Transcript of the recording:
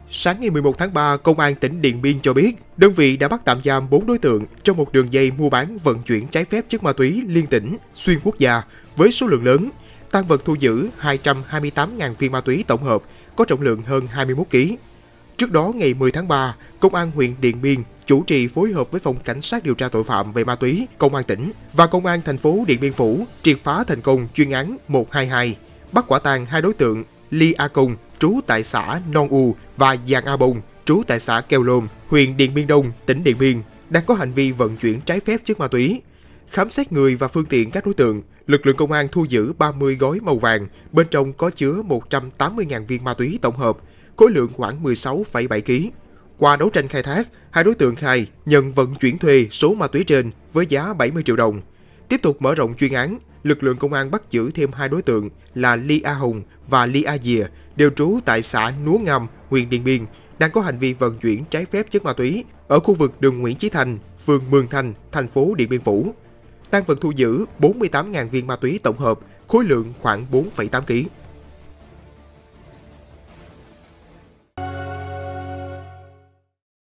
Sáng ngày 11 tháng 3, Công an tỉnh Điện Biên cho biết, đơn vị đã bắt tạm giam 4 đối tượng trong một đường dây mua bán vận chuyển trái phép chất ma túy liên tỉnh, xuyên quốc gia với số lượng lớn. Tang vật thu giữ 228.000 viên ma túy tổng hợp có trọng lượng hơn 21 kg. Trước đó, ngày 10 tháng 3, Công an huyện Điện Biên chủ trì phối hợp với Phòng Cảnh sát điều tra tội phạm về ma túy, Công an tỉnh và Công an thành phố Điện Biên Phủ triệt phá thành công chuyên án 122, bắt quả tang 2 đối tượng Ly A Công, trú tại xã Non U và Giàng A Bông, trú tại xã Keo Lôm, huyện Điện Biên Đông, tỉnh Điện Biên, đang có hành vi vận chuyển trái phép chất ma túy. Khám xét người và phương tiện các đối tượng, lực lượng công an thu giữ 30 gói màu vàng, bên trong có chứa 180.000 viên ma túy tổng hợp, khối lượng khoảng 16,7 kg. Qua đấu tranh khai thác, 2 đối tượng khai nhận vận chuyển thuê số ma túy trên với giá 70 triệu đồng. Tiếp tục mở rộng chuyên án, lực lượng công an bắt giữ thêm 2 đối tượng là Ly A Hùng và Ly A Dìa, đều trú tại xã Núa Ngâm, huyện Điện Biên, đang có hành vi vận chuyển trái phép chất ma túy ở khu vực đường Nguyễn Chí Thanh, phường Mường Thanh, thành phố Điện Biên Phủ. Tang vật thu giữ 48.000 viên ma túy tổng hợp, khối lượng khoảng 4,8 kg.